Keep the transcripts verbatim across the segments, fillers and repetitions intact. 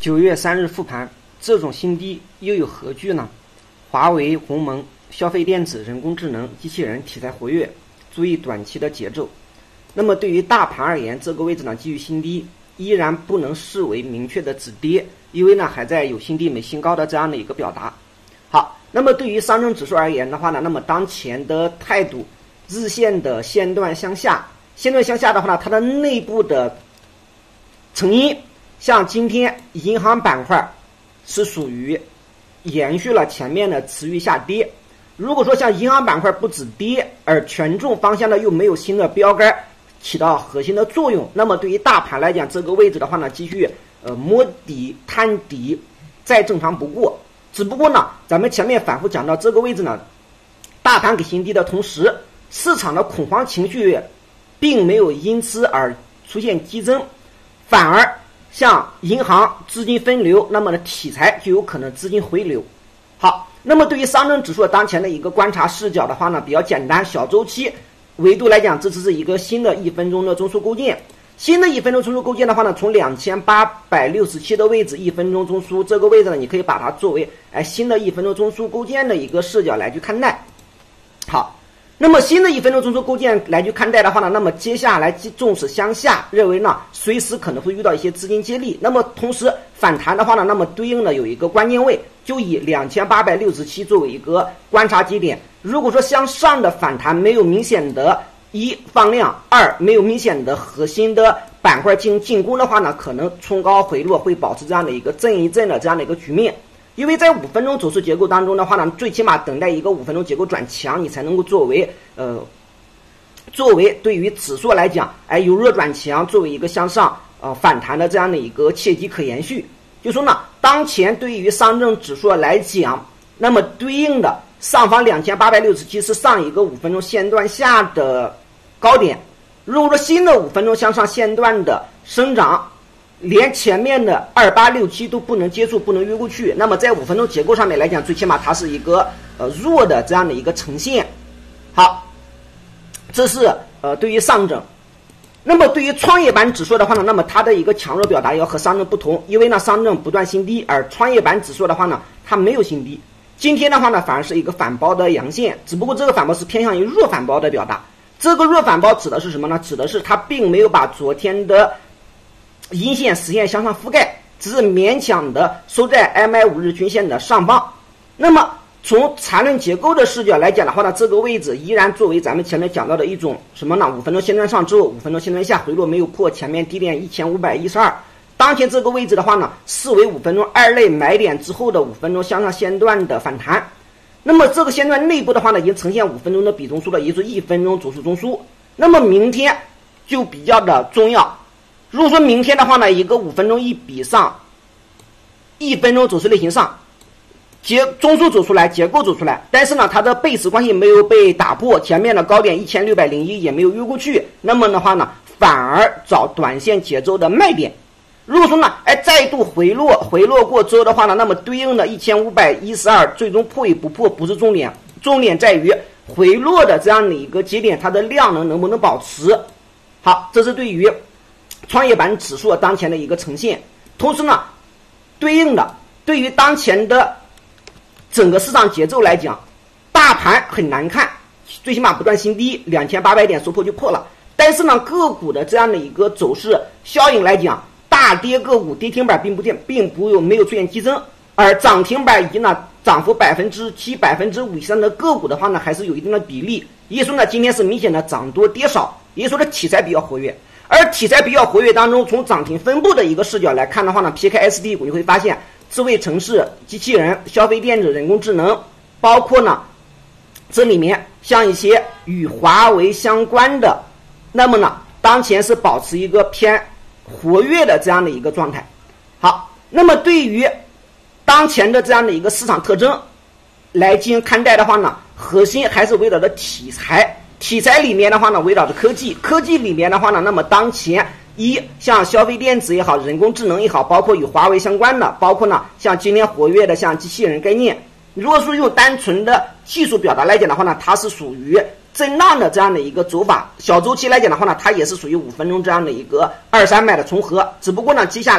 九月三日复盘，这种新低又有何惧呢？华为、鸿蒙、消费电子、人工智能、机器人题材活跃，注意短期的节奏。那么对于大盘而言，这个位置呢基于新低，依然不能视为明确的止跌，因为呢还在有新低没新高的这样的一个表达。好，那么对于上证指数而言的话呢，那么当前的态度，日线的线段向下，线段向下的话呢，它的内部的成因，像今天银行板块是属于延续了前面的持续下跌。如果说像银行板块不止跌，而权重方向呢又没有新的标杆起到核心的作用，那么对于大盘来讲，这个位置的话呢，继续呃摸底探底，再正常不过。只不过呢，咱们前面反复讲到这个位置呢，大盘给新低的同时，市场的恐慌情绪并没有因此而出现激增，反而像银行资金分流，那么的题材就有可能资金回流。好，那么对于上证指数当前的一个观察视角的话呢，比较简单，小周期维度来讲，这只是一个新的一分钟的中枢构建。新的一分钟中枢构建的话呢，从两千八百六十七的位置，一分钟中枢这个位置呢，你可以把它作为哎新的一分钟中枢构建的一个视角来去看待。好，那么新的一分钟中枢构建来去看待的话呢，那么接下来纵使向下，认为呢随时可能会遇到一些资金接力。那么同时反弹的话呢，那么对应的有一个关键位，就以两千八百六十七作为一个观察节点。如果说向上的反弹没有明显的一放量，二没有明显的核心的板块进进攻的话呢，可能冲高回落会保持这样的一个震一震的这样的一个局面。因为在五分钟走势结构当中的话呢，最起码等待一个五分钟结构转强，你才能够作为呃作为对于指数来讲，哎由弱转强，作为一个向上呃反弹的这样的一个契机可延续。就说呢，当前对于上证指数来讲，那么对应的上方两千八百六十七是上一个五分钟线段下的高点。如果说新的五分钟向上线段的生长连前面的二八六七都不能接触，不能越过去，那么在五分钟结构上面来讲，最起码它是一个呃弱的这样的一个呈现。好，这是呃对于上证。那么对于创业板指数的话呢，那么它的一个强弱表达要和上证不同，因为呢上证不断新低，而创业板指数的话呢，它没有新低。今天的话呢，反而是一个反包的阳线，只不过这个反包是偏向于弱反包的表达。这个弱反包指的是什么呢？指的是它并没有把昨天的阴线实现向上覆盖，只是勉强的收在 M I 五日均线的上方。那么从缠论结构的视角来讲的话呢，这个位置依然作为咱们前面讲到的一种什么呢？五分钟线段上之后，五分钟线段下回落没有破前面低点一千五百一十二。当前这个位置的话呢，视为五分钟二类买点之后的五分钟向上线段的反弹。那么这个线段内部的话呢，已经呈现五分钟的比中枢了，也就是一分钟走势中枢。那么明天就比较的重要。如果说明天的话呢，一个五分钟一比上，一分钟走势类型上，结中枢走出来，结构走出来，但是呢，它的背驰关系没有被打破，前面的高点一千六百零一也没有越过去，那么的话呢，反而找短线节奏的卖点。如果说呢，哎，再度回落，回落过之后的话呢，那么对应的一千五百一十二最终破与不破不是重点，重点在于回落的这样的一个节点，它的量能能不能保持。好，这是对于创业板指数当前的一个呈现。同时呢，对应的对于当前的整个市场节奏来讲，大盘很难看，最起码不断新低，两千八百点收破就破了。但是呢，个股的这样的一个走势效应来讲，大跌个股跌停板并不跌，并不有没有出现激增，而涨停板以及呢涨幅百分之七、百分之五以上的个股的话呢，还是有一定的比例。也就是说呢，今天是明显的涨多跌少，也就是说的题材比较活跃。而题材比较活跃当中，从涨停分布的一个视角来看的话呢 ，P K S D 股你会发现，智慧城市、机器人、消费电子、人工智能，包括呢这里面像一些与华为相关的，那么呢当前是保持一个偏活跃的这样的一个状态。好，那么对于当前的这样的一个市场特征来进行看待的话呢，核心还是围绕着题材。题材里面的话呢，围绕着科技，科技里面的话呢，那么当前一像消费电子也好，人工智能也好，包括与华为相关的，包括呢像今天活跃的像机器人概念，如果说用单纯的技术表达来讲的话呢，它是属于震荡的这样的一个走法。小周期来讲的话呢，它也是属于五分钟这样的一个二三买的重合，只不过呢接下来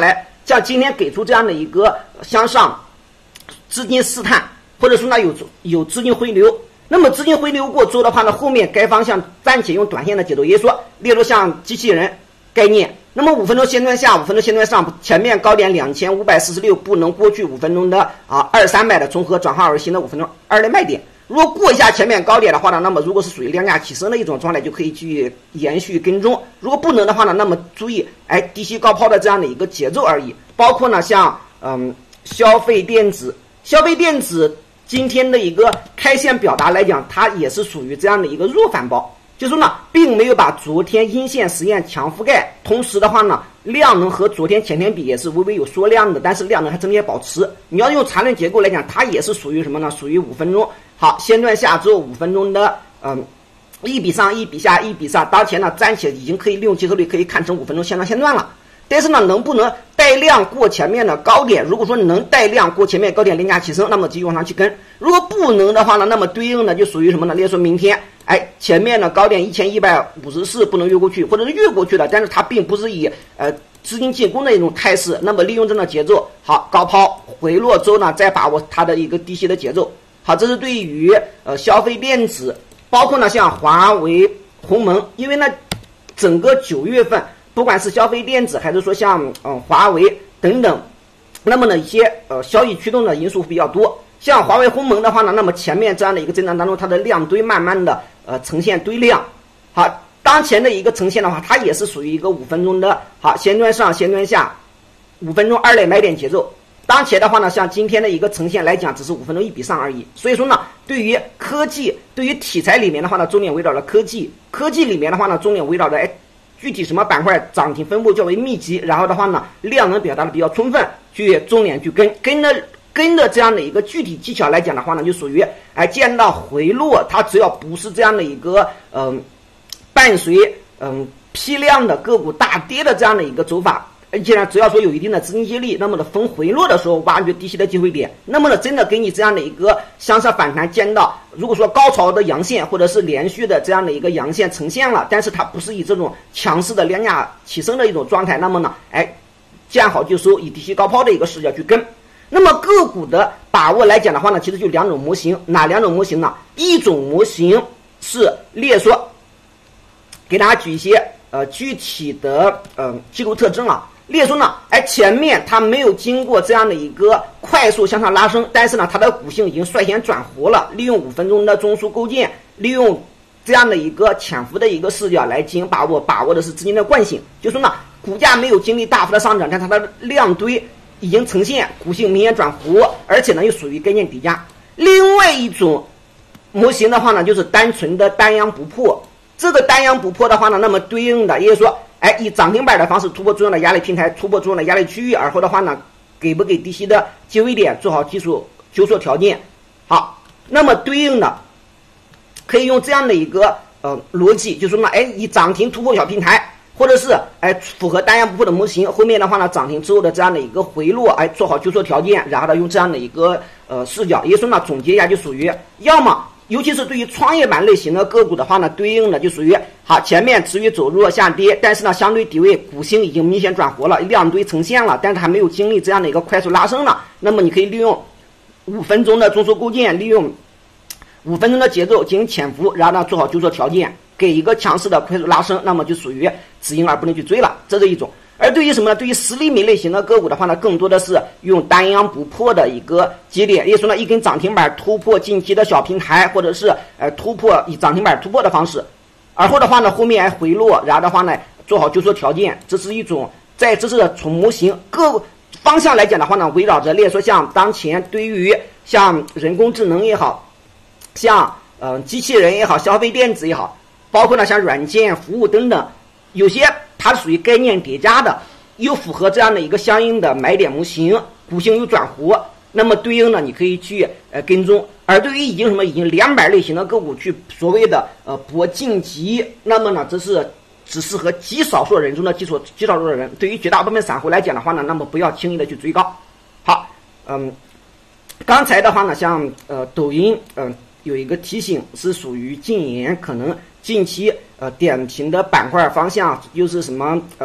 像今天给出这样的一个向上资金试探，或者说呢有有资金回流，那么资金回流过之后的话呢，后面该方向暂且用短线的节奏，也就是说，例如像机器人概念，那么五分钟线段下，五分钟线段上，前面高点两千五百四十六不能过去五分钟的啊二三百的重合转化而新的五分钟二的卖点。如果过一下前面高点的话呢，那么如果是属于量价齐升的一种状态，就可以去延续跟踪。如果不能的话呢，那么注意哎低吸高抛的这样的一个节奏而已。包括呢像嗯消费电子，消费电子今天的一个开线表达来讲，它也是属于这样的一个弱反包，就是说呢，并没有把昨天阴线实验强覆盖，同时的话呢，量能和昨天前天比也是微微有缩量的，但是量能还整体保持。你要用缠论结构来讲，它也是属于什么呢？属于五分钟。好，线段下之后五分钟的嗯一比上一比下一比上，当前呢暂且已经可以利用结合率可以看成五分钟线段线段了。但是呢，能不能带量过前面的高点？如果说能带量过前面高点量价齐升，那么继续往上去跟；如果不能的话呢，那么对应的就属于什么呢？例如说明天，哎，前面的高点一千一百五十四不能越过去，或者是越过去了，但是它并不是以呃资金进攻的一种态势，那么利用这种节奏，好高抛回落之后呢，再把握它的一个低吸的节奏。好，这是对于呃消费电子，包括呢像华为、鸿蒙，因为呢整个九月份。不管是消费电子还是说像嗯华为等等，那么呢一些呃消息驱动的因素比较多。像华为、鸿蒙的话呢，那么前面这样的一个震荡当中，它的量堆慢慢的呃呈现堆量。好，当前的一个呈现的话，它也是属于一个五分钟的好线段上线段下五分钟二类买点节奏。当前的话呢，像今天的一个呈现来讲，只是五分钟一比上而已。所以说呢，对于科技，对于题材里面的话呢，重点围绕着科技；科技里面的话呢，重点围绕着哎。具体什么板块涨停分布较为密集，然后的话呢，量能表达的比较充分，去重点去跟跟的跟的这样的一个具体技巧来讲的话呢，就属于哎见到回落，它只要不是这样的一个嗯、呃、伴随嗯、呃、批量的个股大跌的这样的一个走法，而且呢，只要说有一定的资金接力，那么呢逢回落的时候挖掘低吸的机会点，那么呢真的给你这样的一个向上反弹见到，如果说高潮的阳线或者是连续的这样的一个阳线呈现了，但是它不是以这种强势的量价齐升的一种状态，那么呢，哎，见好就收，以低吸高抛的一个视角去跟。那么个股的把握来讲的话呢，其实就两种模型，哪两种模型呢？一种模型是列说，给大家举一些呃具体的呃机构特征啊。例如说呢，哎，前面它没有经过这样的一个快速向上拉升，但是呢，它的股性已经率先转活了。利用五分钟的中枢构建，利用这样的一个潜伏的一个视角来进行把握，把握的是资金的惯性。就说呢，股价没有经历大幅的上涨，但它的量堆已经呈现股性明显转活，而且呢又属于概念底价。另外一种模型的话呢，就是单纯的单阳不破。这个单阳不破的话呢，那么对应的也就是说。哎，以涨停板的方式突破重要的压力平台，突破重要的压力区域，而后的话呢，给不给低吸的机会点做好技术纠错条件。好，那么对应的可以用这样的一个呃逻辑，就是说呢，哎，以涨停突破小平台，或者是哎符合单阳不破的模型，后面的话呢，涨停之后的这样的一个回落，哎，做好纠错条件，然后呢，用这样的一个呃视角，也就是说呢，总结一下就属于要么。尤其是对于创业板类型的个股的话呢，对应的就属于好前面持续走弱下跌，但是呢相对低位股性已经明显转活了，量堆呈现了，但是还没有经历这样的一个快速拉升了。那么你可以利用五分钟的中枢构建，利用五分钟的节奏进行潜伏，然后呢做好纠错条件，给一个强势的快速拉升，那么就属于止盈而不能去追了，这是一种。而对于什么呢？对于实力米类型的个股的话呢，更多的是用单阳不破的一个节点，也就是说呢，一根涨停板突破近期的小平台，或者是呃突破以涨停板突破的方式，而后的话呢，后面还回落，然后的话呢，做好纠错条件，这是一种在这是从模型各方向来讲的话呢，围绕着，例如说像当前对于像人工智能也好，像呃机器人也好，消费电子也好，包括呢像软件服务等等，有些。它属于概念叠加的，又符合这样的一个相应的买点模型，股性又转活，那么对应呢，你可以去呃跟踪。而对于已经什么已经两百类型的个股去所谓的呃博晋级，那么呢，这是只适合极少数人中的极少极少数的人。对于绝大部分散户来讲的话呢，那么不要轻易的去追高。好，嗯，刚才的话呢，像呃抖音嗯、呃、有一个提醒是属于禁言，可能。近期呃点评的板块方向又是什么呃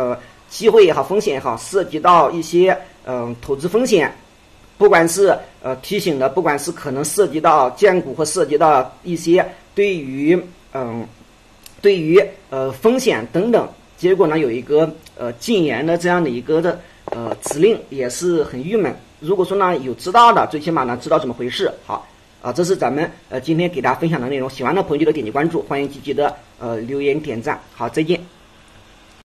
机会也好，风险也好，涉及到一些嗯、呃、投资风险，不管是呃提醒的，不管是可能涉及到荐股或涉及到一些对于嗯、呃、对于呃风险等等，结果呢有一个呃禁言的这样的一个的呃指令，也是很郁闷。如果说呢有知道的，最起码呢知道怎么回事。好啊，这是咱们呃今天给大家分享的内容，喜欢的朋友记得点击关注，欢迎积极的呃留言点赞。好，再见。